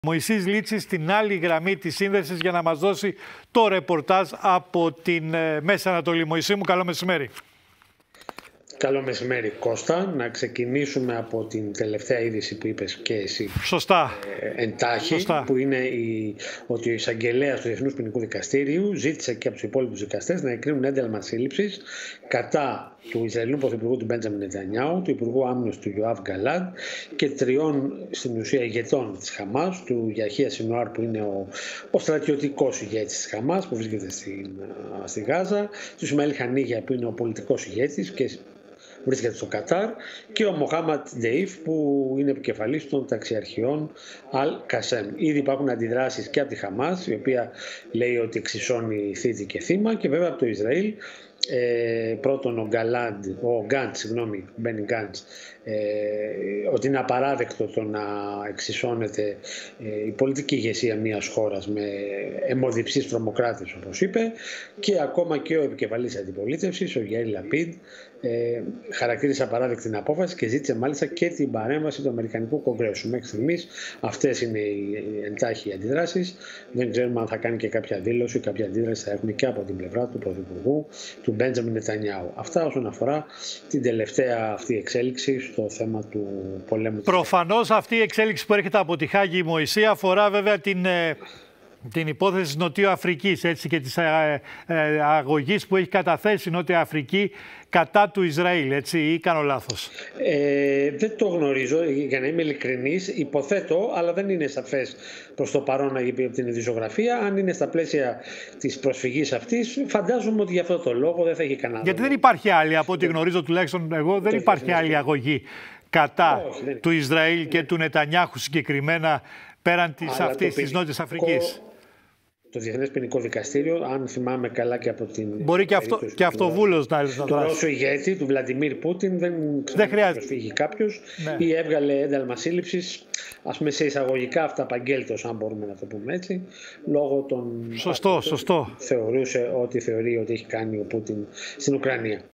Μωυσής Λίτσης στην άλλη γραμμή της σύνδεσης για να μας δώσει το ρεπορτάζ από την Μέση Ανατολή. Μωυσή μου, καλό μεσημέρι. Καλό μεσημέρι, Κώστα. Να ξεκινήσουμε από την τελευταία είδηση που είπες και εσύ. Σωστά. Εντάχει, Σωστά. Που είναι ότι ο εισαγγελέας του Διεθνούς Ποινικού Δικαστήριου ζήτησε και από τους υπόλοιπους δικαστές να εκκρίνουν ένταλμα σύλληψης κατά του Ισραηλινού Πρωθυπουργού του Μπέντζαμιν Νετανιάου, του Υπουργού Άμυνας του Ιωάβ Γκαλάντ και τριών στην ουσία ηγετών της Χαμάς, του Γιαχία Σινουάρ που είναι ο στρατιωτικός ηγέτης της Χαμάς που βρίσκεται στη Γάζα, του Ισμαήλ Χανίγια που είναι ο πολιτικός ηγέτης και βρίσκεται στο Κατάρ, και ο Μοχάμαντ Ντεΐφ που είναι επικεφαλής των ταξιαρχιών Αλ-Κασέμ. Ήδη υπάρχουν αντιδράσεις και από τη Χαμάς, η οποία λέει ότι εξισώνει θήτη και θύμα, και βέβαια από το Ισραήλ. Πρώτον ο Μπένι Γκάντς, ότι είναι απαράδεκτο το να εξισώνεται η πολιτική ηγεσία μιας χώρας με αιμοδιψείς τρομοκράτες, όπως είπε, και ακόμα και ο επικεφαλής αντιπολίτευσης, ο Γιαΐρ Λαπίντ, χαρακτήρισε απαράδεκτη την απόφαση και ζήτησε μάλιστα και την παρέμβαση του Αμερικανικού Κογκρέσου. Μέχρι στιγμής αυτές είναι οι εντάχει αντιδράσεις. Δεν ξέρουμε αν θα κάνει και κάποια δήλωση, κάποια αντίδραση θα έχουμε και από την πλευρά του Πρωθυπουργού του Μπέντζαμιν Νετανιάου. Αυτά όσον αφορά την τελευταία αυτή εξέλιξη στο θέμα του πολέμου. Προφανώς αυτή η εξέλιξη που έρχεται από τη Χάγη, Μωυσή, αφορά βέβαια την υπόθεση της Νοτιού Αφρικής, έτσι, και της αγωγής που έχει καταθέσει η Νότια Αφρική κατά του Ισραήλ, έτσι, ή κάνω λάθος? Δεν το γνωρίζω, για να είμαι ειλικρινής. Υποθέτω, αλλά δεν είναι σαφές προς το παρόν από την ειδησιογραφία. Αν είναι στα πλαίσια της προσφυγής αυτής, φαντάζομαι ότι για αυτό το λόγο δεν θα έχει κανένα. Γιατί δεν υπάρχει άλλη, από ό,τι γνωρίζω τουλάχιστον εγώ, δεν υπάρχει άλλη αγωγή κατά του Ισραήλ και του Νετανιάχου συγκεκριμένα, πέραν της Νότιας Αφρικής. Το Διεθνές Ποινικό Δικαστήριο, αν θυμάμαι καλά και από την. Μπορεί και αυτοβούλος να δράσει. Το Ρώσο ηγέτη, του Βλαντιμίρ Πούτιν, δεν χρειάζεται να προσφύγει κάποιος, ή έβγαλε ένταλμα σύλληψης, ας πούμε, σε εισαγωγικά αυταπαγγέλτος, αν μπορούμε να το πούμε έτσι, λόγω των. Σωστό. Θεωρούσε ότι θεωρεί ότι έχει κάνει ο Πούτιν στην Ουκρανία.